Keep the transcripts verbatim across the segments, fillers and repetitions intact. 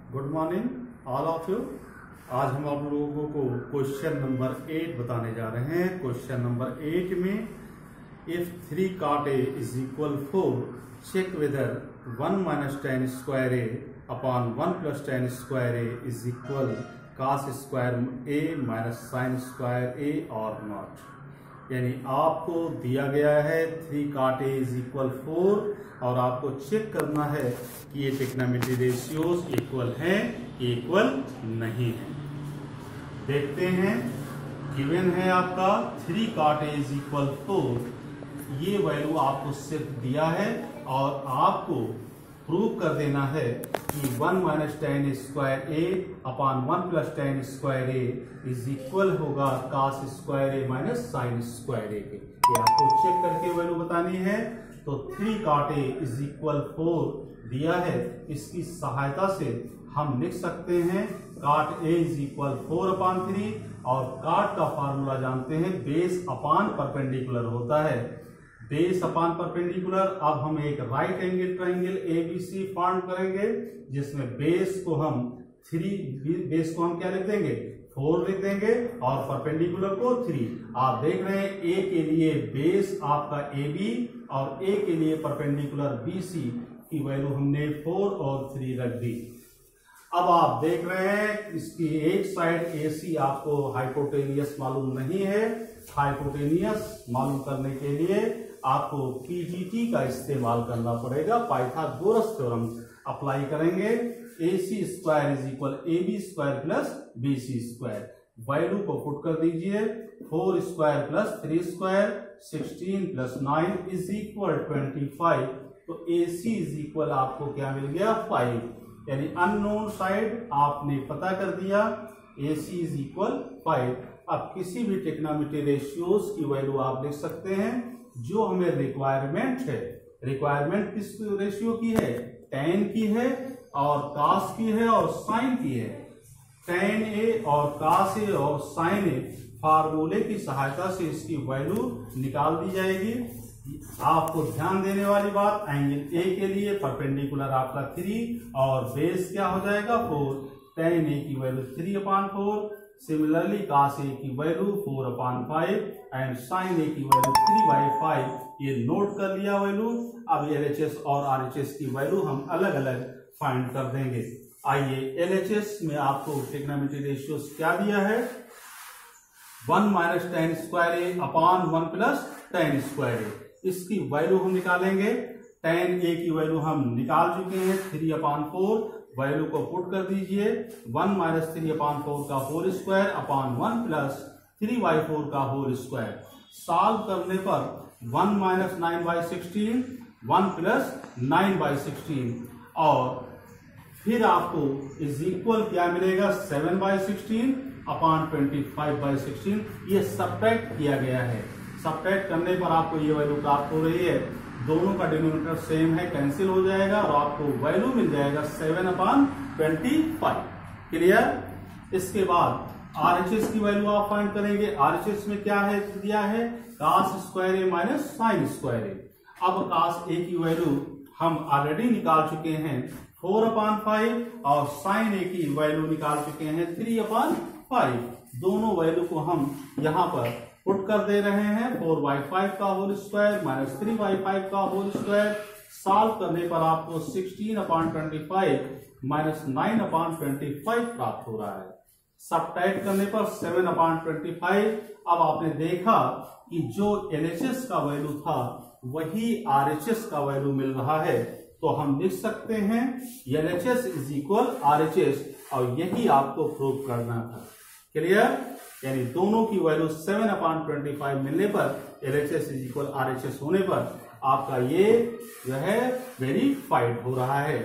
Good morning all of you. आज हम आप लोगों को क्वेश्चन नंबर एट बताने जा रहे हैं। क्वेश्चन नंबर एट में if three cot A is equal four, check whether one minus tan square A upon one plus tan square A is equal cos square A minus sin square A और not. यानी आपको दिया गया है three cot A is equal four और आपको check करना है कि ये ट्रिग्नोमेट्री रेशियोज इक्वल हैं कि इक्वल नहीं है। देखते हैं, गिवन है आपका three cot A is equal four, ये वैल्यू आपको सिर्फ दिया है और आपको प्रूव कर देना है कि one minus tan square A upon one plus tan square A is equal होगा cos square A minus sin square A के। ये आपको चेक करके वैल्यू बतानी है। तो three cot A is equal four दिया है, इसकी सहायता से हम लिख सकते हैं cot A is equal four upon three और कॉट का फार्मूला जानते हैं बेस अपॉन परपेंडिकुलर होता है। Base upon perpendicular. अब हम एक right angle triangle A B C form करेंगे जिसमें बेस को हम थ्री बेस को हम क्या लिख देंगे फोर लिख देंगे और परपेंडिकुलर को थ्री। आप देख रहे हैं ए के लिए बेस आपका ए बी और ए के लिए परपेंडिकुलर बी सी की वैल्यू हमने फोर और थ्री रख दी। अब आप देख रहे हैं इसकी एक साइड ए सी आपको हाइपोटेनियस मालूम नहीं है। हाइपोटेनियस मालूम करने के लिए आपको पीजीटी का इस्तेमाल करना पड़ेगा। पाइथागोरस थ्योरम अप्लाई करेंगे। A C square is equal A B square plus B C square. Value को पुट कर दीजिए, four square plus three square sixteen plus nine is equal twenty five. तो ए सी इज इक्वल आपको क्या मिल गया five, यानी unknown side आपने पता कर दिया। A C is equal five. अब किसी भी ट्रिग्नोमेट्री रेशियोज की वैल्यू आप लिख सकते हैं जो हमें रिक्वायरमेंट है। रिक्वायरमेंट किस रेशियो की है? टेन की है और कास की है और साइन की है। टेन ए और कास ए और साइन ए फार्मूले की सहायता से इसकी वैल्यू निकाल दी जाएगी। आपको ध्यान देने वाली बात, एंगल ए के लिए परपेंडिकुलर आपका थ्री और बेस क्या हो जाएगा फोर। टेन ए की value three upon four, similarly cos A की value four upon five and sin A की वैल्यू थ्री बाई फाइव। ये नोट कर लिया वैल्यू। अब एल एच एस और आर एच एस की वैल्यू हम अलग अलग फाइंड कर देंगे। आइए, एल एच एस में आपको ट्रिग्नोमेट्री रेशियोज क्या दिया है? One minus tan square A upon one plus tan square A. इसकी वैल्यू हम निकालेंगे। टेन ए की वैल्यू हम निकाल चुके हैं, थ्री अपॉन फोर। वैल्यू को पुट कर दीजिए, one minus three upon four का whole square upon one plus three by four का होल स्क्वायर। सॉल्व करने पर one minus nine by sixteen, one plus nine by sixteen और फिर आपको इज इक्वल क्या मिलेगा? Seven by sixteen upon twenty five by sixteen. ये subtract किया गया है। सब्ट्रैक्ट करने पर आपको ये वैल्यू प्राप्त हो रही है। दोनों का डिनोमिनेटर सेम है, कैंसिल हो जाएगा और आपको वैल्यू मिल जाएगा seven upon twenty five. Clear? इसके बाद आरएचएस की वैल्यू आप फाइंड करेंगे। आरएचएस में क्या है दिया है? Cos square A minus sin square A. अब कास ए की वैल्यू हम ऑलरेडी निकाल चुके हैं फोर अपॉन फाइव और साइन ए की वैल्यू निकाल चुके हैं थ्री अपॉन फाइव। दोनों वैल्यू को हम यहाँ पर पुट कर दे रहे हैं। फोर बाई फाइव का whole square minus three by five का होल स्क्वायर। सॉल्व करने पर आपको sixteen upon twenty five minus nine upon twenty five प्राप्त हो रहा है। सब्ट्रैक्ट करने पर सेवन अपॉन ट्वेंटी फाइव। अब आपने देखा कि जो एल एच एस का वैल्यू था वही आर एच एस का वैल्यू मिल रहा है। तो हम लिख सकते हैं L H S is equal R H S और यही आपको प्रूव करना था। क्लियर? यानी दोनों की value seven upon twenty five मिलने पर L H S is equal R H S होने पर आपका ये जो है वेरीफाइड हो रहा है।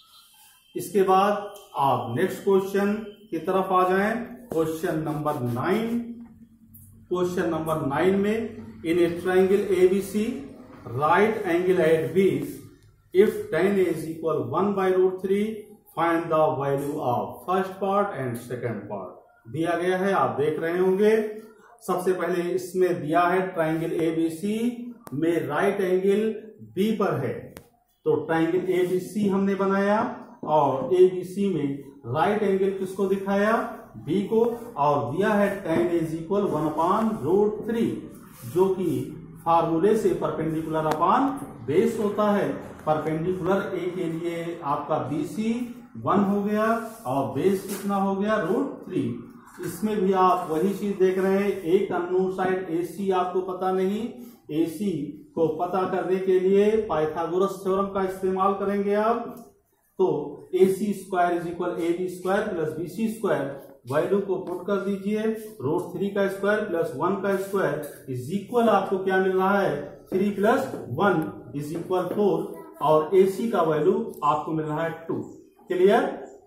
इसके बाद आप नेक्स्ट क्वेश्चन की तरफ आ जाएं। Question number nine. Question number nine में in a triangle A B C right angle at B if tan is equal one by root three find the value of first part and second part. दिया गया है, आप देख रहे होंगे। सबसे पहले इसमें दिया है ट्राइंगल ए बी सी में राइट एंगल बी पर है। तो ट्राइंगल ए बी सी हमने बनाया और ए बी सी में राइट एंगल किसको दिखाया, बी को, और दिया है tan is equal one upon root three, जो कि फार्मूले से परपेंडिकुलर अपान बेस होता है। परपेंडिकुलर ए के लिए आपका बी सी वन हो गया और बेस कितना हो गया, रूट थ्री। इसमें भी आप वही चीज देख रहे हैं, एक अननोन साइड ए सी आपको पता नहीं, ए सी को पता करने के लिए पाइथागोरस थ्योरम का इस्तेमाल करेंगे आप। तो A C square is equal A B square plus B C square, value को पुट कर दीजिए, रूट थ्री का स्क्वायर प्लस वन का स्क्वायर इज इक्वल आपको क्या मिल रहा है, three plus one is equal four, और ए सी का वैल्यू आपको मिल रहा है टू। क्लियर।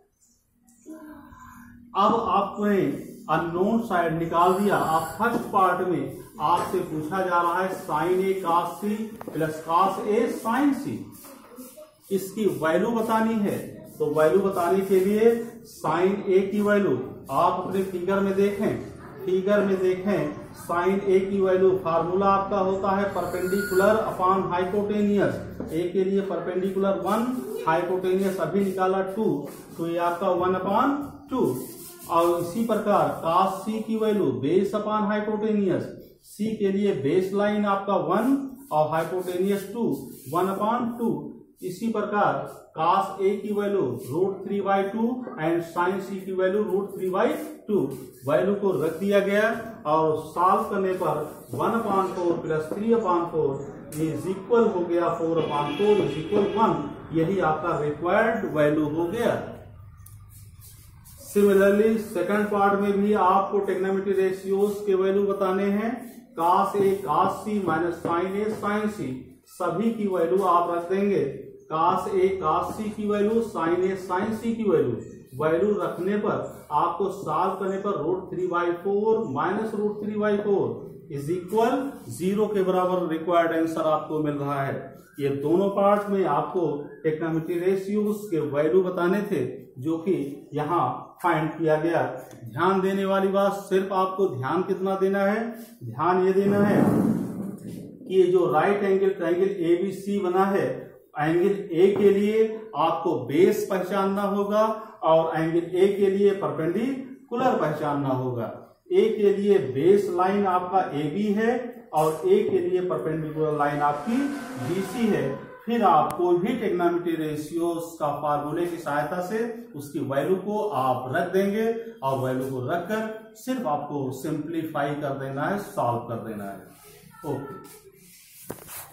अब आपने अननोन साइड निकाल दिया। आप फर्स्ट पार्ट में आपसे पूछा जा रहा है sin A cos C plus cos A sin C, इसकी वैल्यू बतानी है। तो वैल्यू बताने के लिए साइन ए की वैल्यू आप अपने फिगर में देखें, फिगर में देखें साइन ए की वैल्यू, फार्मूला आपका होता है परपेंडिकुलर अपॉन हाइपोटेनियस। ए के लिए परपेंडिकुलर वन, हाइपोटेनियस अभी निकाला टू, तो ये आपका वन अपॉन टू। और इसी प्रकार cos सी की value base upon hypotenuse, C के लिए बेस लाइन आपका वन और hypotenuse two, one upon two. इसी प्रकार cos ए की value root three by two and sin C की value root three by two. Value को रख दिया गया और सॉल्व करने पर one upon four plus three upon four is equal हो गया four upon four is equal one. यही आपका रिक्वायर्ड वैल्यू हो गया। सिमिलरली सेकंड पार्ट में भी आपको ट्रिग्नोमेट्री रेशियोज के वैल्यू बताने हैं। cos A cos C minus sin A sin C, सभी की वैल्यू आप रख देंगे। cos ए cos सी की value, sin A sin C की वैल्यू, वैल्यू रखने पर आपको सॉल्व करने पर root three by four minus root three by four is equal zero के बराबर रिक्वायर्ड आंसर आपको मिल रहा है। ये दोनों पार्ट में आपको ट्रिग्नोमेट्री रेशियोज के वैल्यू बताने थे, जो कि यहाँ फाइंड किया गया। ध्यान देने वाली बात, सिर्फ आपको ध्यान कितना देना है, ध्यान ये देना है कि ये जो right angle triangle A B C बना है, एंगल ए के लिए आपको बेस पहचानना होगा और एंगल ए के लिए परपेंडिकुलर पहचानना होगा। ए के लिए बेस लाइन आपका ए बी है और ए के लिए परपेंडिकुलर लाइन आपकी बी सी है। फिर आप कोई भी ट्रिग्नोमेट्री रेशियोज का फार्मूले की सहायता से उसकी वैल्यू को आप रख देंगे और वैल्यू को रखकर सिर्फ आपको सिंप्लीफाई कर देना है, सॉल्व कर देना है। ओके।